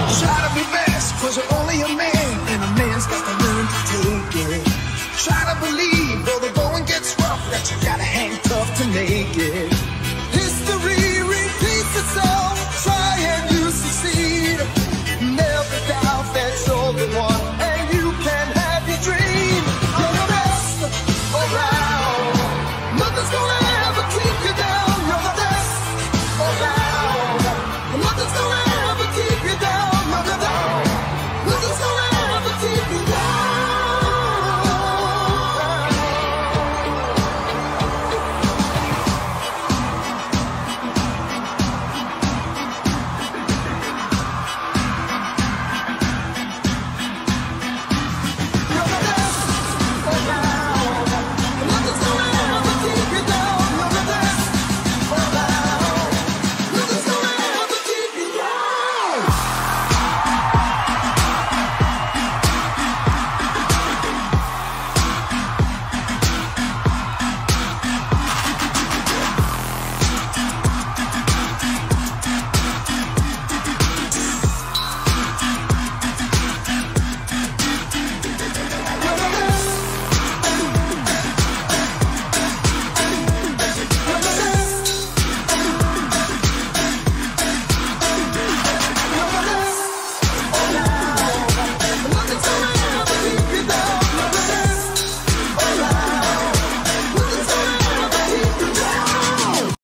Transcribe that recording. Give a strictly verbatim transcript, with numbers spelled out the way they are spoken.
Try to be best, cause you're only a man, and a man's got to learn to take it. Try to believe, though the going gets rough, that you got